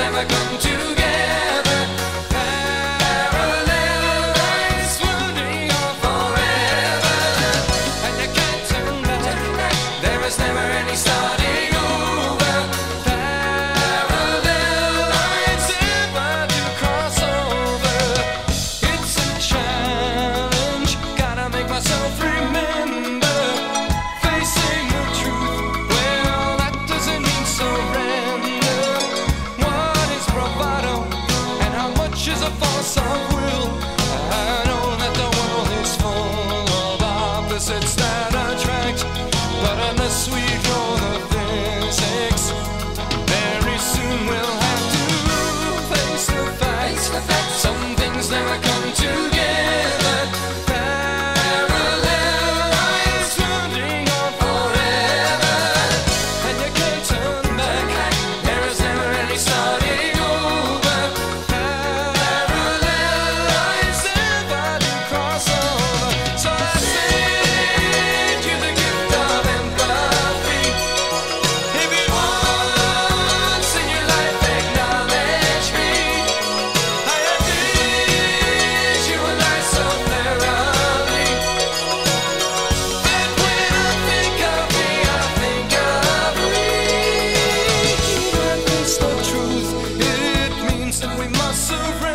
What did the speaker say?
never come together. Parallel lines floating on forever, and you can't turn back. There is never any starting over. Parallel lines never to cross over. It's a challenge, gotta make myself remember. Facing the truth, well, that doesn't mean surrender. What is bravado, and how much is a force of will? I know that the world is full of opposites that attract, but unless we draw the physics, very soon we'll have to face the facts. Some things never come together. Parallel lines running on forever, and you can't turn back. There is never any starting over. Parallel lines never do cross over. So I send you the gift of empathy. If you once in your life acknowledge me, I visualize so thoroughly that when I think of me, I think of we. And it's the truth, it means that we must surrender.